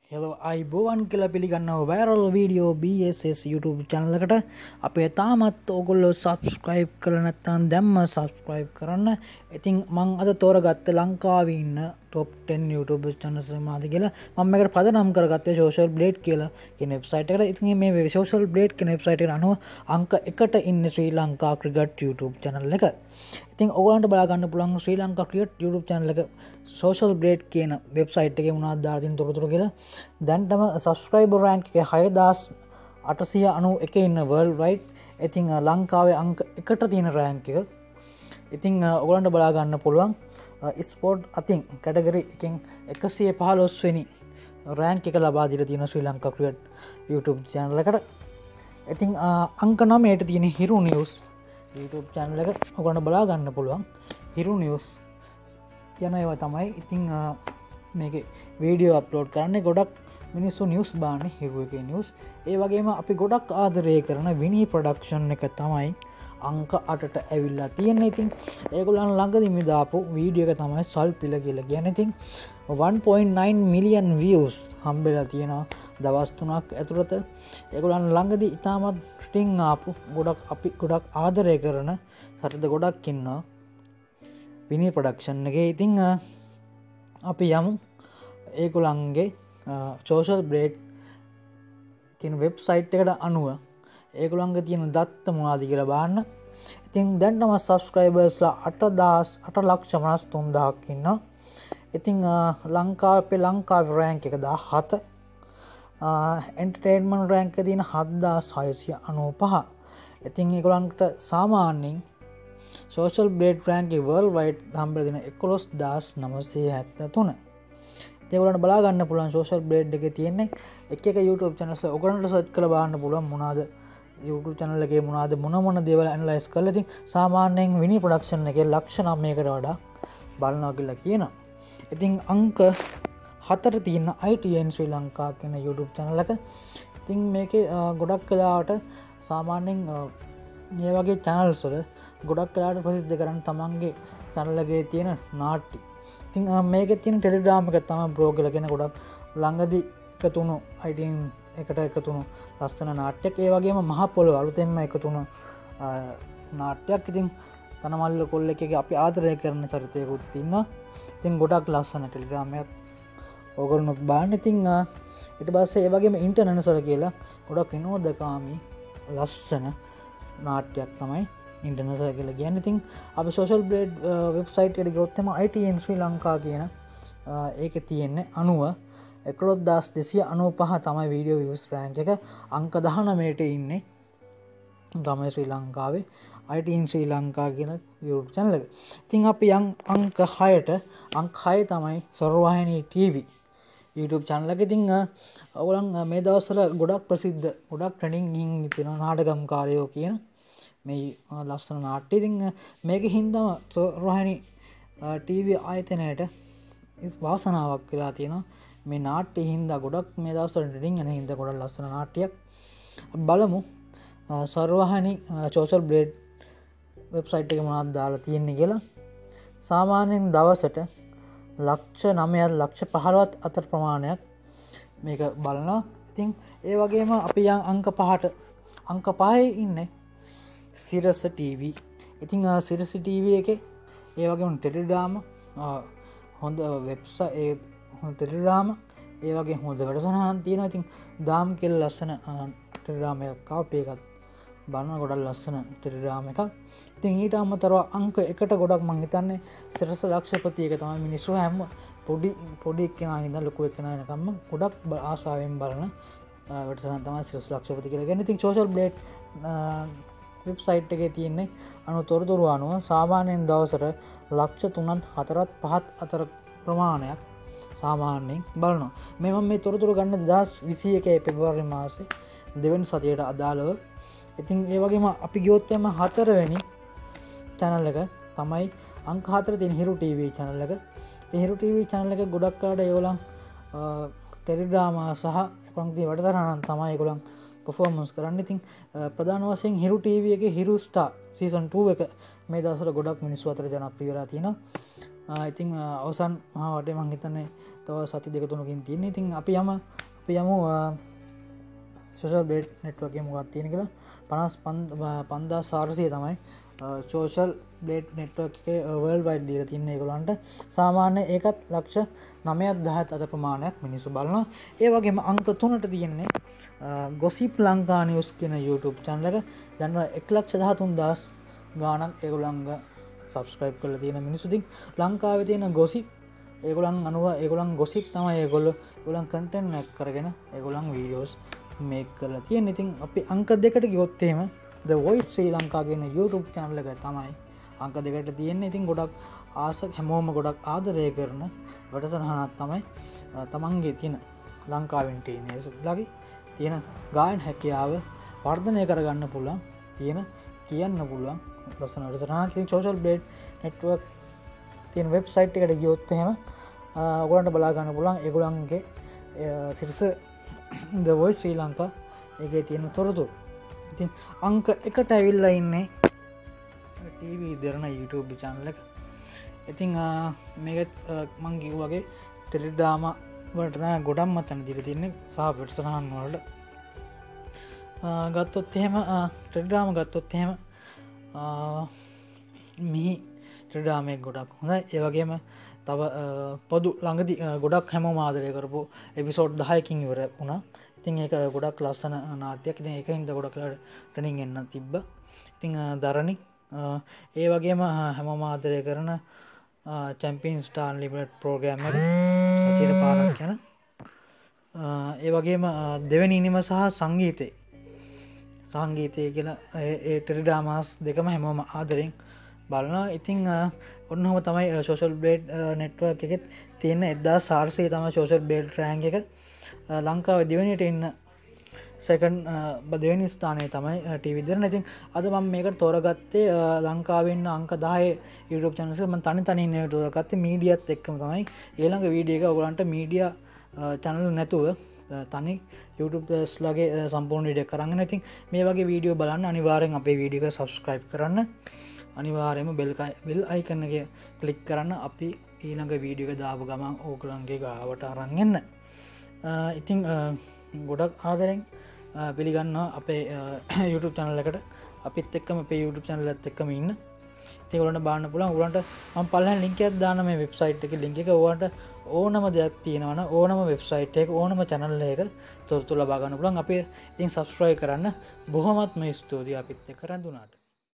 Hello අයිබෝවන් කියලා පිළිගන්නව viral video BSS YouTube channel එකට අපේ තාමත් ඕගොල්ලෝ subscribe කරලා නැත්නම් දැම්ම subscribe කරන්න. ඉතින් මම අද තෝරගත්තේ ලංකාවේ ඉන්න top 10 YouTube channels මාද කියලා. මම මේකට පදනම් කරගත්තේ social blade කියලා කියන website එකට. ඉතින් මේ social blade කියන website එකට අනුව අංක 1ට ඉන්නේ ශ්‍රී ලංකා cricket YouTube channel එක. ඉතින් ඔයගොල්ලන්ට බලා ගන්න පුළුවන් ශ්‍රී ලංකා cricket YouTube channel එක social blade කියන website එකේ මොනවද දාලා තියෙන තොරතුරු කියලා. දැන්ටම subscriber rank එක 6891 ඉන්න world wide. ඉතින් ලංකාවේ අංක 1ට තියෙන rank එක. ඉතින් ඔයගොල්ලන්ට බලා ගන්න පුළුවන් sport අතින් category එකෙන් 115 වෙනි rank එක ලබා දීලා තියෙන ශ්‍රී ලංකා cricket YouTube channel එකට. ඉතින් අංක 9ට තියෙන හිරු news YouTube channel එක ඔයගොල්ලන්ට බලා ගන්න පුළුවන්. හිරු news යන ඒවා තමයි. ඉතින් මේකේ වීඩියෝ අප්ලෝඩ් කරන්නේ ගොඩක් මිනිස්සු නිවස් බාන්නේ හිරු එකේ නිවස්. ඒ වගේම අපි ගොඩක් ආදරය කරන විනී ප්‍රොඩක්ෂන් එක තමයි අංක 8ට ඇවිල්ලා තියෙන්නේ. ඉතින් ඒගොල්ලන් ළඟදී මේ දාපු වීඩියෝ එක තමයි සල්පිල කියලා කියන්නේ. ඉතින් 1.9 මිලියන් views හම්බෙලා තියෙනවා දවස් 3ක් ඇතුළත. ඒගොල්ලන් ළඟදී ඉතාමත් ටින් ආපු අපි ගොඩක් ආදරය කරන සටද ගොඩක් ඉන්නවා විනී ප්‍රොඩක්ෂන් එකේ. ඉතින් අපි යමු ඒගොල්ලන්ගේ social blade කියන වෙබ්සයිට් එකට අනුව ඒගොල්ලන්ගේ තියෙන දත්ත මොනවද කියලා බලන්න. ඉතින් දැන්ටම subscribersලා 8,53,000ක් ඉන්නවා. ඉතින් ලංකාවේ rank එක 17. entertainment rank එක තියෙන 7,695. ඉතින් ඒගොල්ලන්ට සාමාන්‍යයෙන් social blade rank එක world wide හම්බෙලා දෙන 11,973. ඒගොල්ලන්ට බලා ගන්න පුළුවන් social blade එකේ තියෙන්නේ එක YouTube channels ඔයගොල්ලන්ට search කරලා බලන්න පුළුවන් මොනවාද YouTube channel එකේ මොන දේවල් analyze කරලා. ඉතින් සාමාන්‍යයෙන් විනී production එකේ ලක්ෂ 9කට වඩා බලනවා කියලා කියනවා. ඉතින් අංක 4 තියෙන ITN ශ්‍රී ලංකා කියන YouTube channel එක. ඉතින් මේකේ ගොඩක් වෙලාවට සාමාන්‍යයෙන් මේ වගේ channels වල ගොඩක් වෙලාවට ප්‍රසිද්ධ කරන්න තමන්ගේ channel එකේ තියෙන නාට්‍ය. ඉතින් මේකේ තියෙන ටෙලිග්‍රෑම් එක තමයි බ්‍රෝ කියලා කියන ගොඩක් ළඟදී එකතු වුණු ITN එකට එකතු වුණු ලස්සන නාට්‍යයක්. ඒ වගේම මහ පොළොව අලුතෙන්ම එකතු වුණු නාට්‍යයක්. ඉතින් තනමල්ල කොල්ලෙක්ගේ අපි ආදරය කරන චරිතයකුත් ඉන්නවා. ඉතින් ගොඩක් ලස්සන ටෙලිග්‍රෑම් එකක් ඕගොල්ලෝ බලන්න. ඉතින් ඊට පස්සේ ඒ වගේම ඉන්ටර්නෙට් කියලා ගොඩක් විනෝදකාමී ලස්සන නාට්‍යයක් තමයි ඉන්ටර්නෙට් කියලා කියන්නේ. ඉතින් අපි social blade website එකට ගියොත් එම ITN ශ්‍රී ලංකා කියන ඒකේ තියෙන්නේ 11,295 තමයි video views rank එක. අංක 19ට ඉන්නේ තමයි ශ්‍රී ලංකාවේ ITN ශ්‍රී ලංකා කියන YouTube channel එක. ඉතින් අපි අංක 6ට අංක 6 තමයි සර්වවාහිනී TV YouTube channel එක. ඉතින් ඔයගොල්ලන් මේ දවස්වල ගොඩක් ප්‍රසිද්ධ ගොඩක් ට්‍රෙන්ඩින් තියෙන නාටකම්කාරයෝ කියන මේ ලස්සන නාට්‍ය. ඉතින් මේකේ හින්දාම සර්වවාහිනී TV ආයතනයට වාසනාවක් වෙලා තියෙනවා. මේ නාට්‍ය හින්දා ගොඩක් මේ දවස්වල ට්‍රෙන්ඩින් යන හින්දා ගොඩක් ලස්සන නාට්‍යයක්. බලමු සර්වවාහිනී social blade වෙබ්සයිට් එකේ මොනවද දාලා තියෙන්නේ කියලා. සාමාන්‍යයෙන් දවසට ලක්ෂ 9ත් ලක්ෂ 15ත් අතර ප්‍රමාණයක් මේක බලනවා. ඉතින් ඒ වගේම අපි අංක 5ේ ඉන්නේ සිරස TV. ඉතින් සිරස TV එකේ ඒ වගේම ටෙලිග්‍රෑම් හොඳ වෙබ්සයිට් හොඳ ටෙලිග්‍රෑම් ඒ වගේ හොඳ වැඩසටහන් තියෙනවා. ඉතින් දාම් කියලා ලස්සන ටෙලිග්‍රෑම් එකක් ආපේ එකත් බලන ගොඩක් ලස්සන ටෙලිග්‍රෑම් එකක්. ඉතින් ඊට අමතරව අංක 1ට ගොඩක් මං හිතන්නේ සිරස ලක්ෂපති එක තමයි මිනිස්සු හැම පොඩි එක්කෙනා ඉඳන් ලොකු එක්කෙනා වෙනකම්ම ගොඩක් ආසාවෙන් බලන වැඩසටහන තමයි සිරස ලක්ෂපති කියලා කියන්නේ. ඉතින් social blade වෙබ්සයිට් එකේ තියෙන්නේ තොරතුරු අනුව සාමාන්‍යයෙන් දවසට ලක්ෂ 3ත් 4ත් 5ත් අතර ප්‍රමාණයක් සාමාන්‍යයෙන් බලනවා. මේ තොරතුරු ගන්න 2021 පෙබරවාරි මාසේ දෙවන සතියට අදාළව. ඉතින් ඒ වගේම අපි ගියොත් එම 4 වෙනි channel එක තමයි අංක 4 තියෙන හිරු TV channel එක. ඒ හිරු TV channel එක ගොඩක් කාලට ඒගොල්ලන් ටෙලිඩ්‍රාමා සහ පන්ති වැඩසටහන් තමයි ඒගොල්ලන් performance කරන්න. ඉතින් ප්‍රධාන වශයෙන් හිරු TV එකේ හිරු ස්ටාර් season 2 එක මේ දවස්වල ගොඩක් මිනිස්සු අතර ජනප්‍රිය වෙලා තියෙනවා. ඉතින් අවසන් මහා වටේ මම හිතන්නේ තව සති දෙක තුනකින් තියෙන්නේ. ඉතින් අපි යමු සෝෂල් බ්ලේඩ් නෙට්වර්ක් එකේ මොකක්ද තියෙන කියලා. 55400 තමයි සෝෂල් බ්ලේඩ් නෙට්වර්ක් එකේ වර්ල්ඩ් වයිඩ් දීලා තියෙන ඒගොල්ලන්ට. සාමාන්‍ය ඒකත් ලක්ෂ 9.10 අතර ප්‍රමාණයක් මිනිස්සු බලනවා. ඒ වගේම අංක 3ට තියෙන්නේ ගොසිප් ලංකා නිවුස් කියන YouTube channel එක. දැන් 1,13,000 ගාණක් ඒගොල්ලන්ගේ subscribe කරලා තියෙන මිනිස්සු. ඉතින් ලංකාවේ තියෙන ගොසිප් ඒගොල්ලන් ගොසිප් තමයි ඒගොල්ලන් content එක කරගෙන ඒගොල්ලන් videos මේක් කරලා තියෙන. ඉතින් අපි අංක 2ට ගියොත් එහෙම The Voice Sri Lanka කියන YouTube channel එක තමයි අංක 2ට තියෙන්නේ. ඉතින් ගොඩක් හැමෝම ගොඩක් ආදරය කරන වැඩසටහනක් තමයි තමන්ගේ තියෙන ලංකාවෙන් ටීනේජර්ස්ලාගේ තියෙන ගායන හැකියාව වර්ධනය කරගන්න පුළුවන් කියන්න පුළුවන් ලස්සන වැඩසටහනක්. ඉතින් social blade network තියෙන වෙබ්සයිට් එකට ගියොත් එහෙම ඔයගොල්ලන්ට බලා ගන්න පුළුවන් ඒගොල්ලන්ගේ සිරස The Voice Sri Lanka එකේ තියෙන තොරතුරු. ඉතින් අංක 1ට ඇවිල්ලා ඉන්නේ TV දෙරණ YouTube channel එක. ඉතින් මේක මං කිව්වා වගේ ටෙලිඩ්‍රාමා වලට තමයි ගොඩක්ම තැන දීලා තින්නේ සහ වැඩසටහන් වලට. ගත්තොත් එහෙම ටෙලිඩ්‍රාමා ගත්තොත් එහෙම මිහි ටෙලිඩ්‍රාමා එක ගොඩක් හොඳයි. ඒ වගේම තව පොදු ළඟදී ගොඩක් හැමෝම ආදරය කරපු එපිසෝඩ් 10කින් ඉවර වුණා. ඉතින් ඒක ගොඩක් ලස්සන නාට්‍යයක්. ඉතින් ඒකින්ද ගොඩක් ට්‍රේනින් එන්න තිබ්බා. ඉතින් දරණි ඒ වගේම හැමෝම ආදරය කරන චැම්පියන් ස්ටාර් ලිමිටඩ් ප්‍රෝග්‍රෑම් එක සතියට පාරක් යන ඒ වගේම දෙවෙනි ඉනිම සහ සංගීතය කියලා ඒ ටෙලිඩ්‍රාමාස් දෙකම හැමෝම ආදරෙන් බලනවා. ඉතින් ඔන්නෝම තමයි සෝෂල් බ්ලේඩ් නෙට්වර්ක් එකෙත් තියෙන 1400 තමයි සෝෂල් බ්ලේඩ් රෑන්ක් එක. ලංකාවේ දෙවෙනියට ඉන්න දෙවෙනි ස්ථානයේ තමයි ටීවී දෙරණ. ඉතින් අද මම මේකට තෝරගත්තේ ලංකාවේ ඉන්න අංක 10 YouTube channels එක මම තනි තෝරගත්තේ මීඩියාත් එක්කම තමයි. ඊළඟ වීඩියෝ එක ඔයගලන්ට මීඩියා channel නැතුව තනි YouTubers ලගේ සම්පූර්ණ වීඩියෝ කරගෙන. ඉතින් මේ වගේ වීඩියෝ බලන්න අනිවාර්යෙන් අපේ වීඩියෝ එක subscribe කරන්න. අනිවාර්යයෙන්ම bell icon එක click කරන්න. අපි ඊළඟ වීඩියෝ එක දාපු ගමන් ඕගලන්ගේ ගාවට අරන් එන්න. ඉතින් ගොඩක් ආදරෙන් පිළිගන්නවා අපේ YouTube channel එකට. අපිත් එක්කම අපේ YouTube channel එකත් එක්කම ඉන්න. ඉතින් ඔයගොල්ලන්ට බලන්න පුළුවන්. ඔයගොල්ලන්ට මම පළවෙනි link එකක් දාන්න මේ website එකේ link එක. ඔයාලට ඕනම දෙයක් තියෙනවා නම් ඕනම website එකක ඕනම channel එකක තොරතුරු ලබා ගන්න පුළුවන්. අපි ඉතින් subscribe කරන්න බොහොමත්ම ස්තුතියි අපිත් එක්ක රැඳුනාට.